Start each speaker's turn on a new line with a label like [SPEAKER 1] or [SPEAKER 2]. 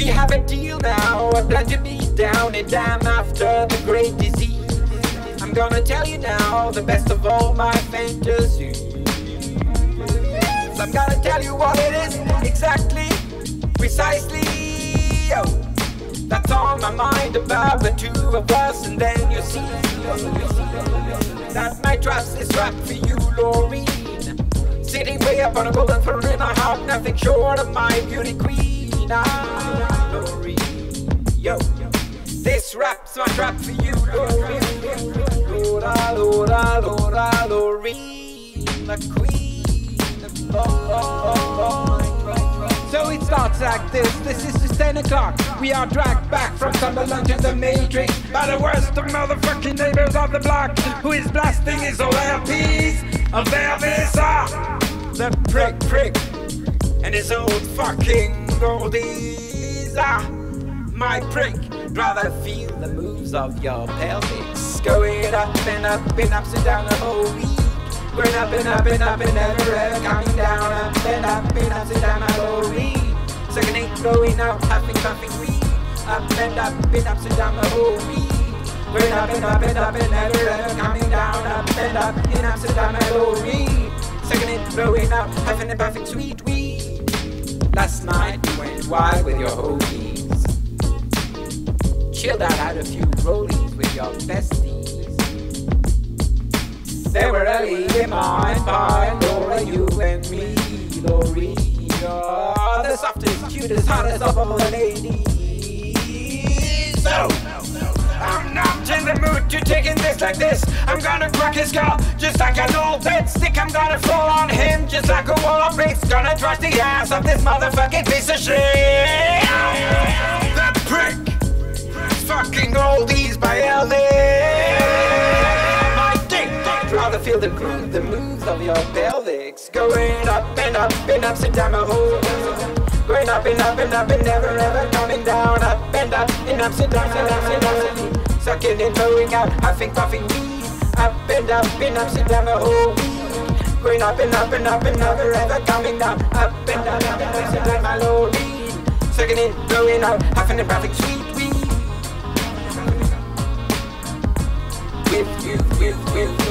[SPEAKER 1] We have a deal now, a plan to be down and damn after the great disease. I'm gonna tell you now the best of all my fantasies. I'm gonna tell you what it is exactly, precisely. Yo, that's on my mind about the two of us, and then you see that my trust is right for you, Loreen. Sitting way up on a golden throne in my heart, nothing short of my beauty queen. Loreen, yo, this rap's my trap for you, Loreen. Loreen, the queen. So it starts like this. This is just 10 o'clock. We are dragged back from Cumberland to the Matrix by the worst of motherfucking neighbors of the block, who is blasting his old LPs of their visa. The prick, and his old fucking goldies. My prick, rather feel the moves of your pelvis going up and ups and down the whole week. Going up and up and up and never ever coming down. Up and ups and down the whole week. Sucking it, going out, puffing weed. Up and ups and down the whole week. Going up and up and up and never ever coming down. Up and ups and down the whole week. Sucking it, blowing out, puffing and puffing sweet weed. Last night you went wild with your homies. Chilled out, had a few rollies with your besties. They were Ellie, Emma, and Pa, and Laura, you and me, Loreen. You're the softest, cutest, hottest of all the ladies. So, I'm not in the mood to taking this like this. I'm gonna crack his skull just like an old bed stick. I'm gonna fall on him just like a wall of bricks. Gonna trash the ass of this motherfucking piece of shit. The prick, fucking oldies by LA. My dick, rather feel the groove, the moves of your pelvics. Going up and ups and down the hole. Going up and up and up and never ever coming down. Up and ups and ups and ups and ups and ups. Sucking and blowing out, huffing, puffing weed. Up and ups and down the whole week. Going up and up and up and never ever coming down. Up and ups and down my low weed. Sucking and blowing out, huffing and puffing sweet weed. With